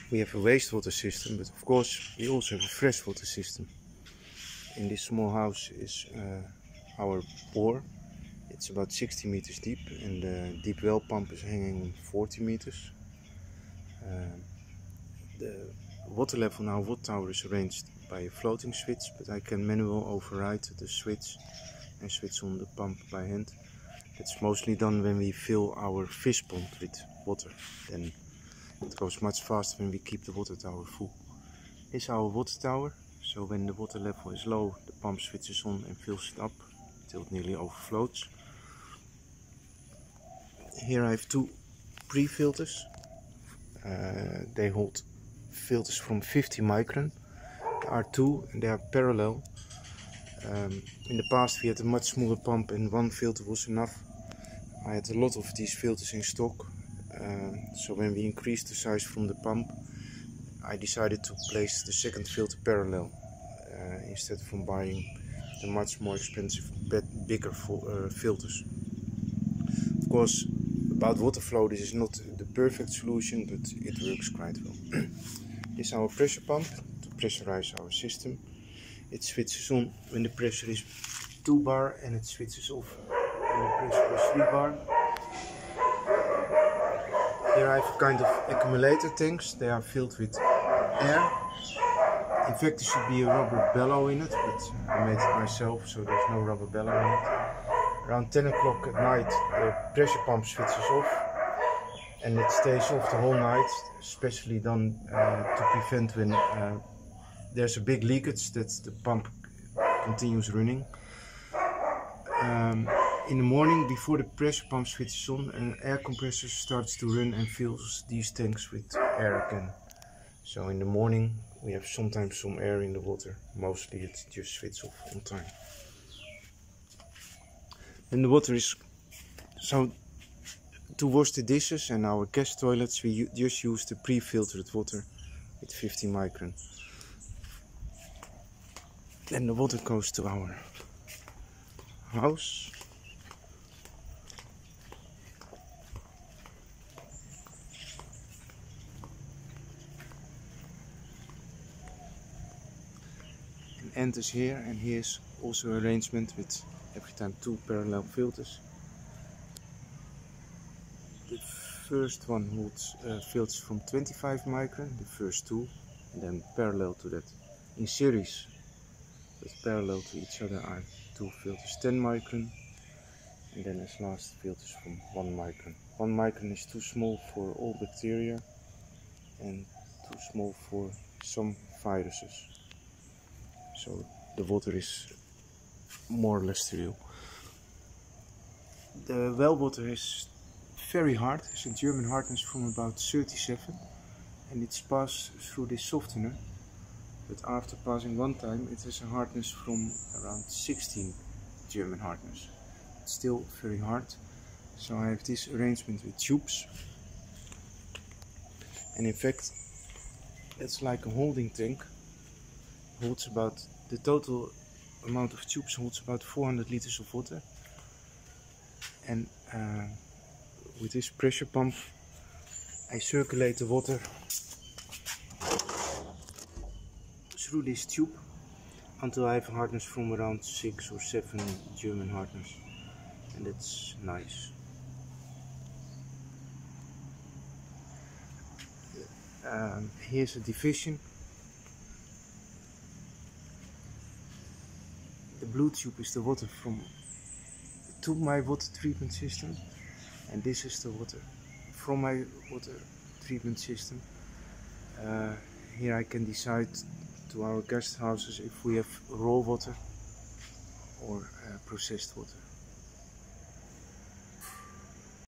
We have a wastewater system, but of course we also have a freshwater system. In this small house is our bore. It's about 60 meters deep, and the deep well pump is hanging on 40 meters. The water level in our water tower is arranged by a floating switch, but I can manually override the switch and switch on the pump by hand. It's mostly done when we fill our fish pond with water. Then it goes much faster when we keep the water tower full. This is our water tower, so when the water level is low, the pump switches on and fills it up till it nearly overflows. Here I have two pre-filters. They hold filters from 50 micron. There are two and they are parallel. In the past we had a much smaller pump and one filter was enough. I had a lot of these filters in stock, so when we increased the size from the pump, I decided to place the second filter parallel instead from buying the much more expensive, bigger filters. Of course, about water flow, this is not the perfect solution, but it works quite well. This is our pressure pump to pressurize our system. It switches on when the pressure is 2 bar and it switches off when the pressure is 3 bar. Here I have kind of accumulator tanks. They are filled with air. In fact, there should be a rubber bellow in it, but I made it myself, so there's no rubber bellow in it. Around 10 o'clock at night, the pressure pump switches off, and it stays off the whole night, especially done to prevent when there's a big leakage that the pump continues running. In the morning, before the pressure pump switches on, an air compressor starts to run and fills these tanks with air again. So in the morning we have sometimes some air in the water, mostly it just switches off on time. And the water is, so to wash the dishes and our guest toilets we just use the pre-filtered water with 50 micron. Then the water goes to our house. And enters here, and here's also arrangement with every time 2 parallel filters. The first one holds filters from 25 micron, the first 2, and then parallel to that in series, but parallel to each other, are 2 filters 10 micron, and then as last filters from 1 micron. 1 micron is too small for all bacteria and too small for some viruses, so the water is more or less sterile. The well water is very hard. It's a German hardness from about 37, and it's passed through this softener, but after passing one time it has a hardness from around 16 German hardness. It's still very hard, so I have this arrangement with tubes, and in fact it's like a holding tank. Holds about, the total amount of tubes holds about 400 liters of water, and with this pressure pump I circulate the water through this tube until I have a hardness from around 6 or 7 German hardness, and that's nice. Here's a division. The blue tube is the water to my water treatment system, and this is the water from my water treatment system. Here I can decide to our guest houses if we have raw water or processed water.